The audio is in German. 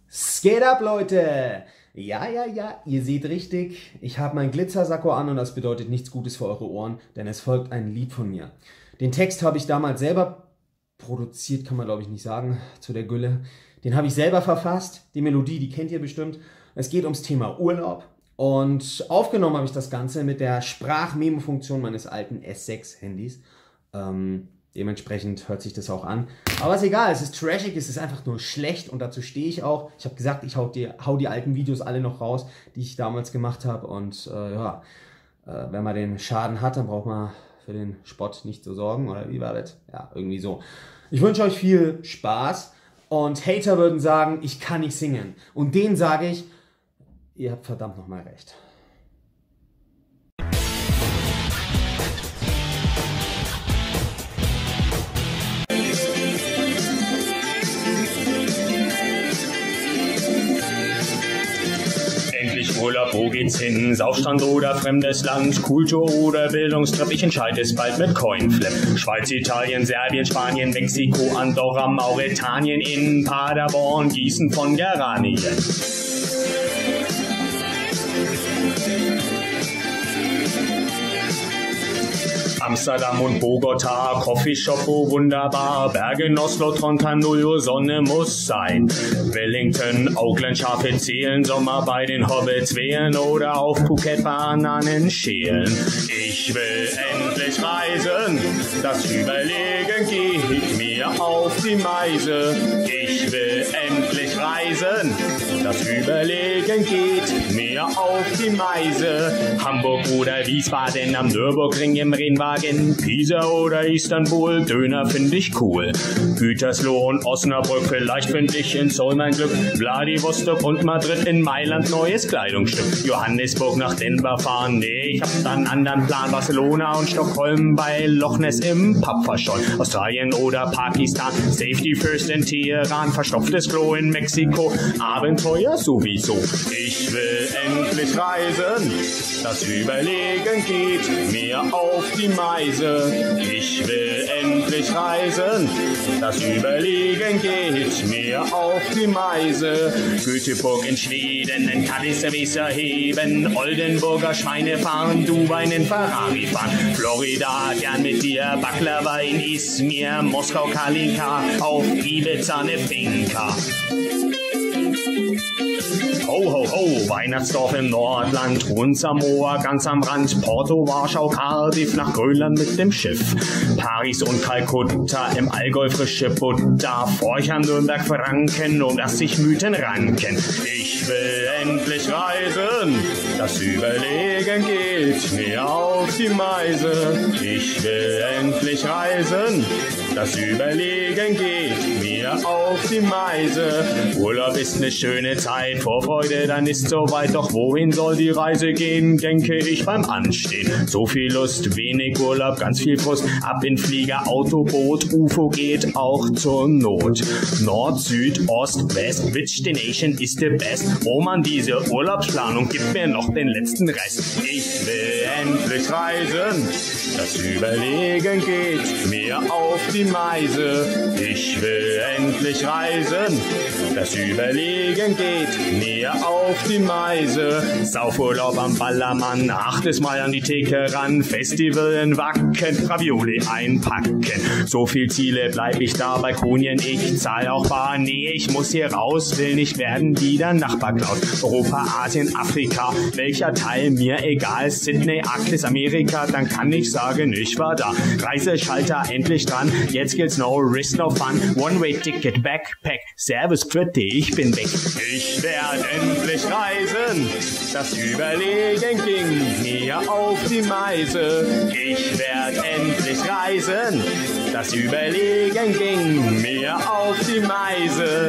Was geht ab, Leute? Ja, ihr seht richtig, ich habe meinen Glitzersacko an und das bedeutet nichts Gutes für eure Ohren, denn es folgt ein Lied von mir. Den Text habe ich damals selber produziert, kann man glaube ich nicht sagen, zu der Gülle. Den habe ich selber verfasst, die Melodie, die kennt ihr bestimmt. Es geht ums Thema Urlaub und aufgenommen habe ich das Ganze mit der Sprachmemo-Funktion meines alten S6-Handys. Dementsprechend hört sich das auch an. Aber ist egal, es ist trashig, es ist einfach nur schlecht und dazu stehe ich auch. Ich habe gesagt, ich hau die alten Videos alle noch raus, die ich damals gemacht habe. Und wenn man den Schaden hat, dann braucht man für den Spott nicht zu sorgen. Oder wie war das? Ja, irgendwie so. Ich wünsche euch viel Spaß und Hater würden sagen, ich kann nicht singen. Und denen sage ich, ihr habt verdammt nochmal recht. Urlaub, wo geht's hin? Saufstrand oder fremdes Land? Kultur oder Bildungstrip? Ich entscheide es bald mit Coinflip. Schweiz, Italien, Serbien, Spanien, Mexiko, Andorra, Mauretanien, in Paderborn, Gießen von Geranien. Amsterdam und Bogota, Coffeeshop, oh wunderbar, Bergen, Oslo, Trondheim, 0 Uhr Sonne muss sein. Wellington, Auckland, Schafe zählen, Sommer bei den Hobbits wählen oder auf Phuket Bananen schälen. Ich will endlich reisen, das Überlegen geht mir auf die Meise. Ich will endlich reisen, das Überlegen geht mir auf die Meise. Hamburg oder Wiesbaden, am Nürburgring im Rennwagen, Pisa oder Istanbul, Döner find ich cool. Gütersloh und Osnabrück, vielleicht find ich in Seoul mein Glück. Vladivostok und Madrid, in Mailand neues Kleidungsstück. Johannesburg nach Denver fahren, nee, ich hab dann einen anderen Plan. Barcelona und Stockholm, bei Loch Ness im Pub verschollen. Australien oder Pakistan, Safety First in Teheran, verstopftes Klo in Mexiko, Abenteuer sowieso. Ich will endlich reisen, das Überlegen geht mir auf die Meise. Ich will endlich reisen, das Überlegen geht mir auf die Meise. Göteborg in Schweden, in Cadiz erheben, Oldenburger Schweine fahren, Dubai in Ferrari fahren, Florida gern mit dir, Baklava in Izmir, Moskau Kalinka, auf Ibiza ne Finca. Ho, ho, ho, Weihnachtsdorf im Nordland, Rund Samoa ganz am Rand, Porto, Warschau, Cardiff, nach Grönland mit dem Schiff, Paris und Kalkutta, im Allgäu frische Butter, Forchheim, Nürnberg, Franken, um das sich Mythen ranken. Ich will endlich reisen, das Überlegen geht mir auf die Meise. Ich will endlich reisen, das Überlegen geht mir auf die Meise. Urlaub ist ne schöne Zeit, Vorfreude, dann ist soweit. Doch wohin soll die Reise gehen, denke ich beim Anstehen. So viel Lust, wenig Urlaub, ganz viel Frust. Ab in Flieger, Auto, Boot, UFO geht auch zur Not. Nord, Süd, Ost, West, which destination is the best? Oh man, diese Urlaubsplanung gibt mir noch den letzten Rest. Ich will endlich reisen, das Überlegen geht mir auf die Meise. Ich will endlich reisen, das Überlegen geht mir auf die Meise. Saufurlaub am Ballermann, 8. Mal an die Theke ran, Festival in Wacken, Ravioli einpacken. So viel Ziele bleib ich da bei Konien, ich zahl auch bar, nee, ich muss hier raus, will nicht werden wie der Nachbarklaus. Europa, Asien, Afrika, welcher Teil mir egal, Sydney, Arktis, Amerika, dann kann ich sagen, ich war da. Reiseschalter endlich dran, jetzt gilt's no risk, no fun, One-Way-Ticket, Backpack, Servus, Pfitte, ich bin weg. Ich werd endlich reisen, das Überlegen ging mir auf die Meise. Ich werd endlich reisen, das Überlegen ging mir auf die Meise.